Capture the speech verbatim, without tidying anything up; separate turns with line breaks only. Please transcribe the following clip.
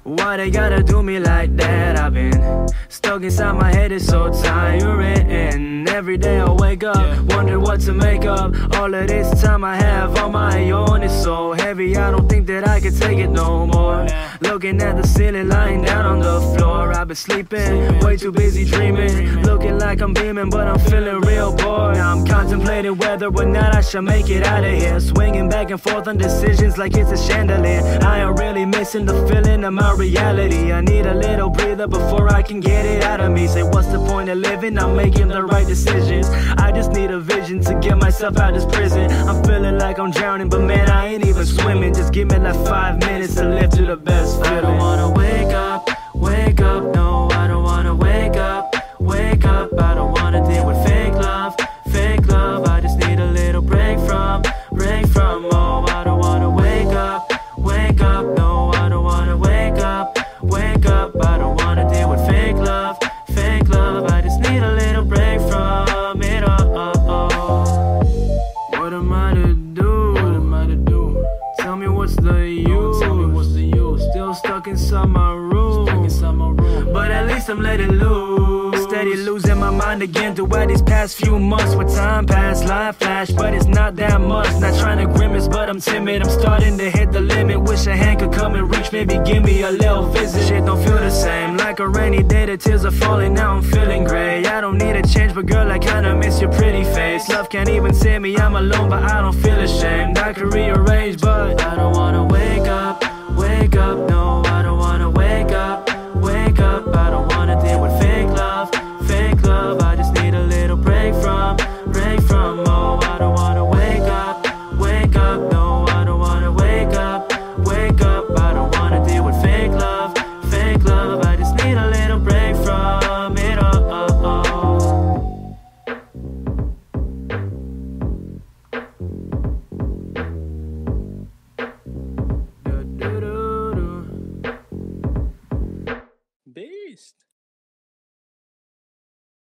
Why they gotta do me like that? I've been stuck inside my head, it's so tiring. Every day I wake up, yeah. wonder what to make up. All of this time I have on my own, it's so heavy, I don't think that I can take it no more. Looking at the ceiling, lying down on the floor. I've been sleeping, way too busy dreaming. Looking like I'm beaming, but I'm feeling real bored. Now I'm contemplating whether or not I should make it out of here. Swinging back and forth on decisions like it's a chandelier. I am really missing the feeling of my reality. I need a little breather before I can get it out of me. Say what's the point of living? I'm making the right decisions. I just need a vision to get myself out this prison. I'm feeling like I'm drowning, but man, I ain't even swimming. Just give me like five minutes to live to the best feeling. I don't wanna wake up, wake up, no, I don't wanna wake up, wake up. I don't wanna deal with fake love, fake love. I just need a little break from, break from. Oh, I don't wanna wake up, wake up, no, I don't wanna wake up, wake up. I don't wanna deal with fake love, fake love. I just need a little break from it all. What am I to do? What am I to do? Tell me what's the use? Tell me what's the use? Still stuck inside my room, stuck inside my room. But at least I'm letting loose. Steady losing my mind again throughout these past few months. With time passed, life flash, but it's not that much. Not trying to grimace, but I'm timid. I'm starting to hit the limit. Wish a hand could come and reach, maybe give me a little visit. Shit don't feel the same. Like a rainy day, the tears are falling. Now I'm feeling gray. I don't need a change, but girl, I kinda miss your pretty face. Love can't even save me. I'm alone, but I don't feel ashamed. I could rearrange, but I don't wanna wake up.